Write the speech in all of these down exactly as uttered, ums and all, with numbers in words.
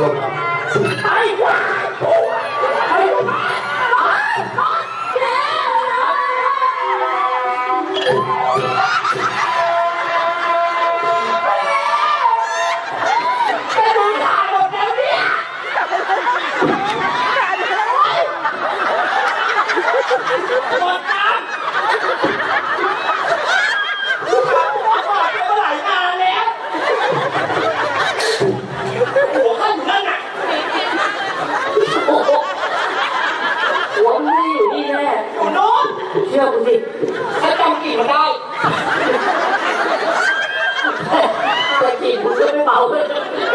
ลงไอ้วาโอ้ยไอ้วาหมดน้ำหัวก่อนเป็นหลายนานแล้วหัวข้าอยู่นั่นน่ะหัวมันไม่อยู่นี่แน่อยู่โน้นเชื่อกูสิถ้าจำกี่มันได้แต่กี่มึงก็ไม่เบาเลย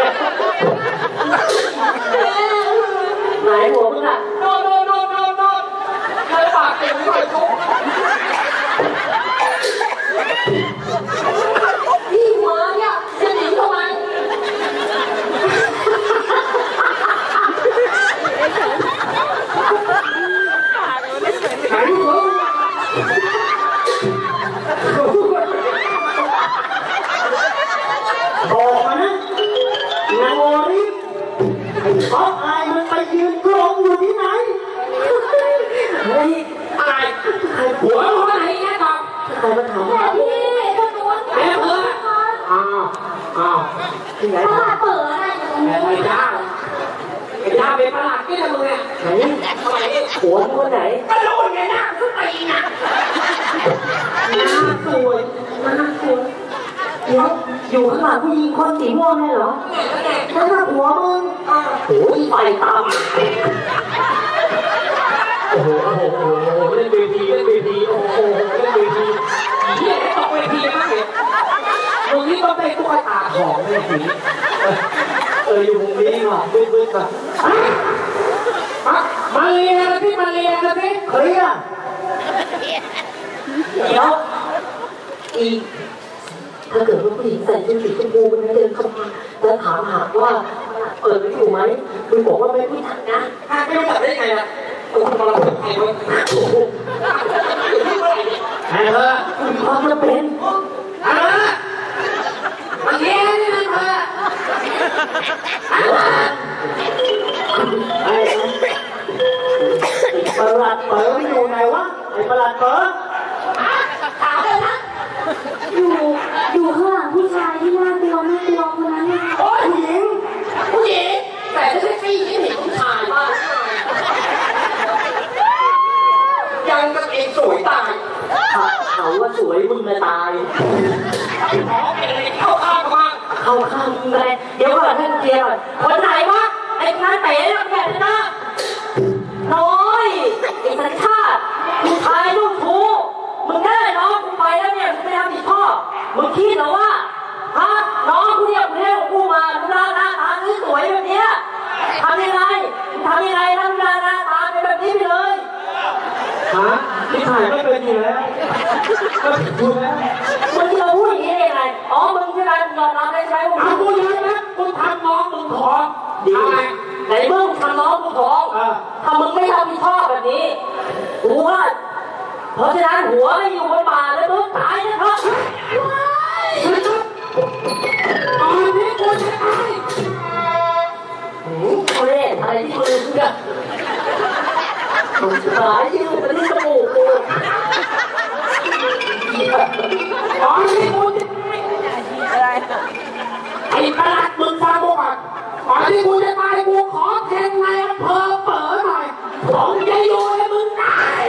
ไหนหัวมึงอ่ะโน่นโน่นโน่นโน่นโน่นใครปากเก่งไม่ไหวทุกพี่หัวเนี่ยจะหนีทำไมไหนหัวบอกมานะนางโอริเพราะอายมันไปยืนกลมอยู่ที่ไหนเฮ้ยอายใครหัวเขาไหนแน่นอนใครมาถามว่าพี่คนนู้นแม่เพื่ออ้าวอ้าวที่ไหนป้าเปิดอะไรแม่ไม่ได้ไอ้ยาเป็นประหลาดที่ไหนมึงเนี่ยไหนทำไมหัวคนไหนก็รู้ไงหน้าสุดตีน่ะหน้าสวยหน้าสวยเดี๋ยวอยู่ข้างหลังผู้หญิงคนสีม่วงนี่เหรอนั่นน่ะหัวมึงโอ้ยไฟตามโอ้โหโอ้โหโอ้โหเล่นเวทีเล่นเวทีโอ้โหเล่นเวทีเฮียตกเวทีมากเลยมึงนี่ต้องได้ตุ๊กตาของเลยสิเอออยู่มุมนี้ว่ะบึ้งบึ้งก่อนมาเรียนนะพี่มาเรียนนะพี่เฮ้ยอ่ะเดี๋ยวอีถ้าเกิดว่าผู้หญิงใส่ชุดสีชมพูมันเดินเข้ามาแล้วถามหาว่าเปิดไม่อยู่ไหมคุณบอกว่าไม่รู้จักนะไม่รู้จักได้ไงล่ะคุณมาเราเป็นใครวะไอ้เธอคุณความจะเป็นอะไรมาเย็นนี่นะเธอไอ้ประหลัดเปิดไม่อยู่ไหนวะไอ้ประหลัดเปิดถามเลยนะอยู่อยู่ข้างหลังผู้ชายที่น่ากลัวน่ากลัวคนนั้นเนี่ยโอ้ยผู้หญิงผู้หญิงแต่ไม่ใช่ผู้หญิงที่เห็นผู้ชายมากยังกับเองสวยตายเขาว่าสวยมึงเลยตายเข้าข้างมาเข้าข้างมึงเลยเดี๋ยวก่อนให้กูเคลียร์ก่อนคนไหนวะไอ้น้าเต๋อแกนะน้อยไอ้สัญชาติมึงทายลูกทูมึงแน่น้องกูไปแล้วเนี่ยมึงไม่ทำผิดพ่อมึงคิดเหรอว่าฮะน้องกูเนี่ยกูเรียกกูมาดูหน้าหน้าตาสวยแบบนี้ทำยังไงทำยังไงทำหน้าหน้าตาเป็นแบบนี้ไปเลยฮะที่ถ่ายไม่เป็นอยู่แล้วก็ผิดพูดแล้วมึงจะพูดอย่างนี้ได้ไงอ๋อมึงใช่ไหมยอมรับได้ใช่ไหมมึงทำกูเยอะนะมึงทำน้องมึงขอดีไหนมึงทำน้องมึงขอถ้ามึงไม่ทำผิดพ่อแบบนี้กูว่าเพราะฉะนั้นหัวไม่อยู่บนบ่าแล้วมึงตายนะครับตอนนี้กูจะตายโอ้โหเล่นอะไรที่มือเนี่ยหายยืนเป็นที่จมูกกูตอนนี้กูจะอะไรไอ้ประหลัดมึงฟังกูก่อนตอนที่กูจะตายกูขอแทงนายอำเภอเปิดหน่อยของจะอยู่ให้มึงตาย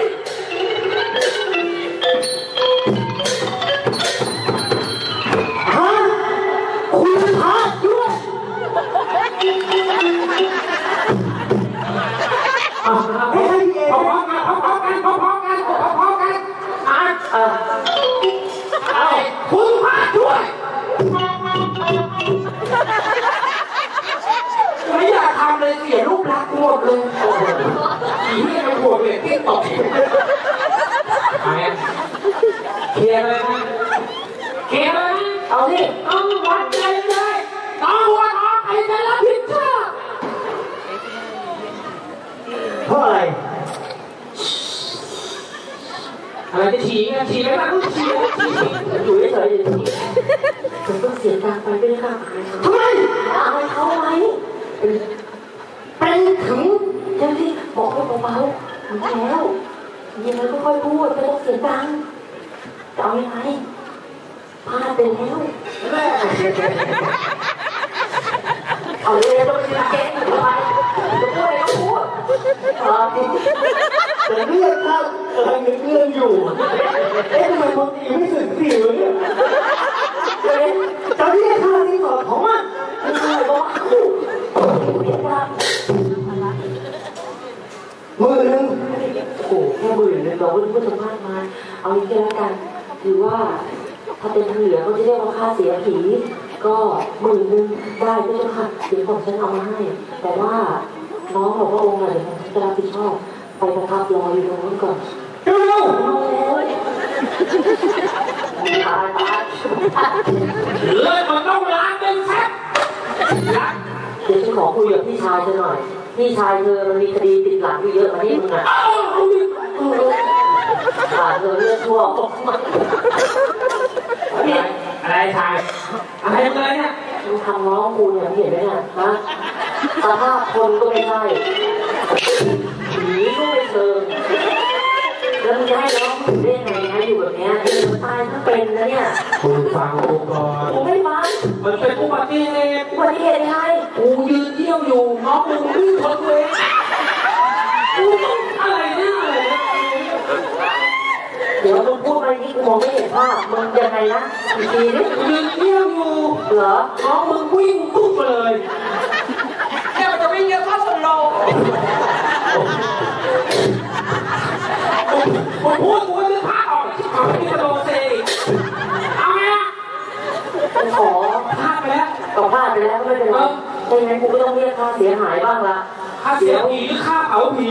ฮะคุณพาด้วยเฮ้ยพอๆกันพอๆกันพอๆกันพอๆกันอ่ะเออเอาคุณพาด้วยไม่อยากทำเลยเสียรูปลักษณ์หมดเลยโอ้โหผีไม่ไปหัวเลยที่ตกเคลียร์เลยนะเคลียร์เลยนะเอาสิต้องวัดใจเลยต้องวัดออกใครจะรับผิดชอบเพราะอะไรอะไรจะฉี่กันฉี่ไม่ได้ต้องฉี่อยู่เฉยๆผมต้องเสียตังค์ไปไม่ได้ค่าทำไมอายเขาไหมเป็นถึงเจ้าที่บอกให้เบาๆถึงแล้วยังไงก็ค่อยพูดไม่ต้องเสียงดังจะเอายังไงพลาดไปแล้วเอาเลยต้องมีเก่งทำไมจะพูดอะไรก็พูดแต่เรื่องท่านกำลังนึกเรื่องอยู่เอ๊ะทำไมบางทีไม่สึกสิวเนี่ยตอนนี้ท่านนี่ก่อนของมันไม่ใช่บอกคู่เรียกว่ามือหนึ่งโอ้แค่มือหนึ่งเราไม่พูดถึงมากมายเอาอย่างนี้แล้วกันคือว่าถ้าเป็นทางเหนือเขาจะเรียกว่าค่าเสียผีก็หมื่นหนึ่งได้ก็จะค่ะเดี๋ยวผมฉันเอามาให้แต่ว่าน้องบอกว่าองค์อะเดี๋ยวผมจะรับผิดชอบไปประทับรออยู่ตรงนั้นก่อนเร็วเร็วตายตายเลยมันต้องล้างเป็นแซ่บเดี๋ยวฉันขอคุยกับพี่ชายเธอหน่อยพี่ชายเธอมันมีคดีติดหลังอยู่เยอะมาที่มึงอ่ะขาดเธอเลือดทั่วอะไรชายอะไรเลยเนี่ยมึงทำน้องกูเนี่ยเห็นไหมเนี่ยฮะสภาพคนก็ไม่ใช่ผีก็ไม่เชิงแล้วมึงจะให้น้องมึงได้ไงนะอยู่แบบเนี้ยตายทั้งเป็นนะเนี่ยคุณฟังกูก่อนกูไม่ฟังมันเป็นอุบัติเหตุอุบัติเหตุยังไงกูยืนเที่ยวอยู่น้องมึงวิ่งชนตัวเองกูต้องอะไรเนี่ยอะไรเนี่ยเดี๋ยวมึงพูดอะไรนี่กูมองไม่เห็นภาพมึงยังไงนะอีกทีนึงยืนเที่ยวอยู่เหรอน้องมึงวิ่งปุ๊บเลยแค่มันจะวิ่งเยอะเข้าสโลว์ผมพูดกูก็จะพาออกเอาไปที่สโลว์สิเอาไงอ่ะขอพลาดไปแล้วก็พลาดไปแล้วไม่เป็นไรไม่งั้นกูก็ต้องเรียกค่าเสียหายบ้างละค่าเสียผีหรือค่าเผาผี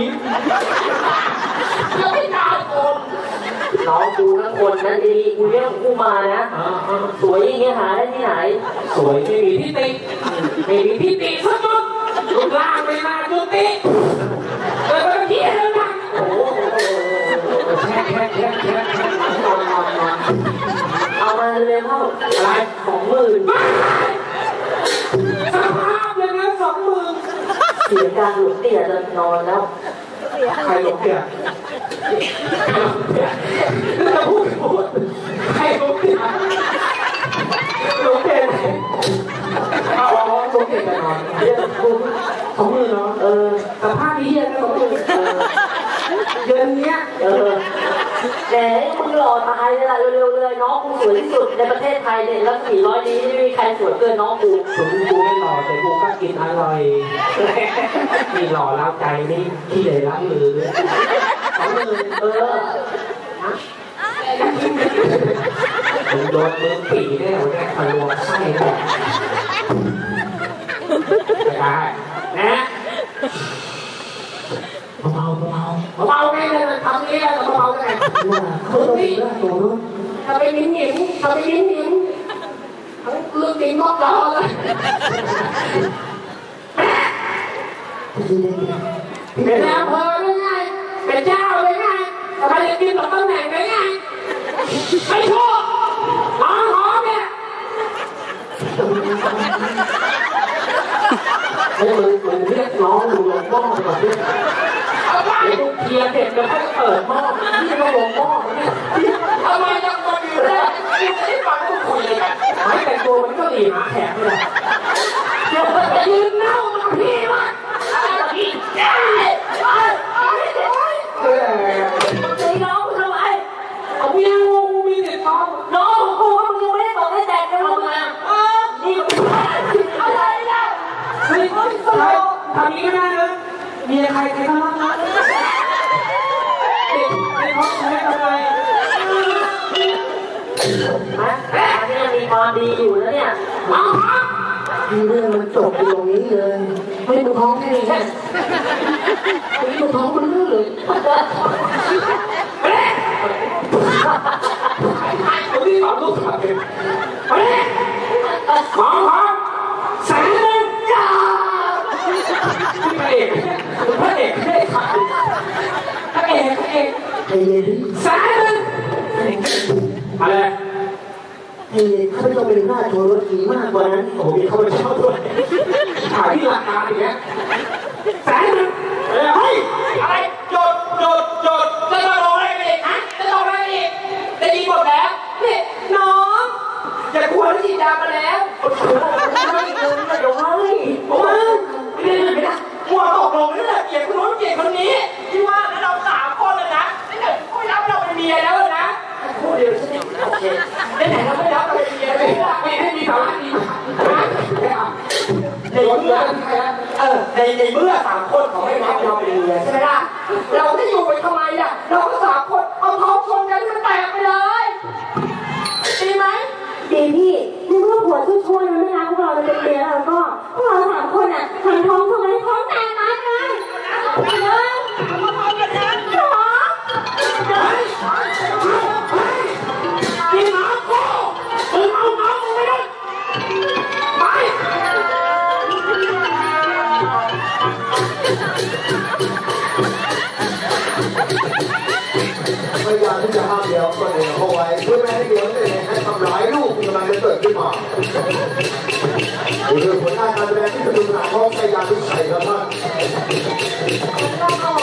ยังไม่ตายคนน้องกูทั้งคนนั้นดีกูเรียกกูมานะสวยอย่างเงี้ยหาได้ที่ไหนสวยไม่มีที่ติไม่มีที่ติสักจุดรูปร่างไม่มาจุดติเกิดเป็นที่เรื่องนั้นโอ้โหแค่แค่แค่แค่นอนนอนนอนเอามาเลยเข้าอะไรสองหมื่นสภาพเลยนะสองหมื่นเสียการหลุดเตี่ยจะนอนแล้วใครหลงเตี่ยจะพูดพูดใครหลงเตี่ยหลงเตี่ยเอาหลงเตี่ยไปนอนเดี๋ยวกูสองหมื่นเนาะเออสภาพนี้ยังสองหมื่นเดือนเนี้ยเออแหมมึงหล่อตายเลยล่ะเร็วๆเลยน้องกูสวยที่สุดในประเทศไทยเนี่ยแล้วสี่ร้อยนี้ไม่มีใครสวยเกินน้องกูถึงกูไม่หล่อแต่กูก็กินอร่อยมีหล่อแล้วใจนี่ที่เลยล้างมือสองหมื่นเออมึงโดนมึงปีแน่วันนี้ทะลวงไส้แน่ได้นะเบาเบาเบาไงเลยทำนี้แล้วเบาไงเขาต้องมีตัวนู้นทำไปนิ้งหญิงทำไปนิ้งหญิงเรื่องจริงมากเลยเป็นอำเภอได้ไงเป็นเจ้าได้ไงทำไมจะกินต่อตำแหน่งได้ไงไม่ชอบหอมหอมเนี่ยไอ้มึงมึงเรียกน้องดูลงบ้องไปก่อนดิไอ้ลูกเทียนเด็กแล้วก็เปิดหม้อที่เขาลงหม้อเนี่ยทำไมต้องมาอยู่ได้ที่ไม่ฟังกูคุยกันไม่แต่ตัวมันก็ดีหาแขกเลยยืนเน่ามาพี่วะพี่แก่ไอ้ไอ้ไอ้ตีน้องทำไมเอาพี่งูมีเด็กน้องน้องกูมึงยังไม่ได้บอกให้แตกกันลงมานี่อะไรนะเฮ้ยทำนี้ก็ได้เลยมีใครใครบ้างนะเด็กเด็กเขาใช้อะไรนะอันนี้ยังมีความดีอยู่นะเนี่ยเรื่องมันจบตรงนี้เลยไม่ดูท้องแค่นี้ไม่ดูท้องมันเลื่อนเลยคนที่สอนลูกขาดเลยหมอครับแสงเลยจ้าพระเอกพระเอกพระเอกพระเอกพระเอกแสงเลยอะไรให้มีข้าพเจ้าเป็นราชโอรสดีมากกว่านั้นโอ้โหมีข้าพเจ้าด้วยถ่ายที่หลักการอย่างเงี้ยแสนนึงเฮ้ยอะไรหยุดหยุดหยุดจะต้องรออะไรอีกฮะจะต้องอะไรอีกได้ยินหมดแล้วนี่น้องอย่ากลัวที่ฉีดยามาแล้วไม่เงินไม่เดี๋ยวให้โอ้ยไม่ได้ไม่ได้มัวตกลงนี่แหละเกลียดคนโน้นเกลียดคนนี้ที่ว่าแล้วเราสามคนเลยนะนี่เดี๋ยวไม่รับเราเป็นเมียแล้วนะคู่เดียวใช่ไหมโอเคไหนเราไม่รับเราเป็นเมียเลยไม่ให้มีสาระดีในเมื่อเออในในเมื่อสามคนเขาไม่รับเราเป็นเมียใช่ไหมล่ะเราจะอยู่ไปทำไมอ่ะเราก็สามคนเอาท้องชนกันมันแตกไปเลยดีไหมดีพี่ในเมื่อผัวช่วยๆมันไม่รักพวกเราเลยเป็นเมียแล้วก็พวกเราสามคนอ่ะหันท้องทำไมท้องแตกมาเลยไปเลยสองกินน้ำกูมึงเอาน้ำมึงไม่ได้ไปพยายามที่จะห้ามเดียวก็เลยเอาไว้เพื่อไม่ให้เดียวได้ให้ทำร้ายลูกที่กำลังจะเกิดขึ้นมาดูผลงานการแสดงที่สนุกสนานของพยายามที่ใส่ครับท่าน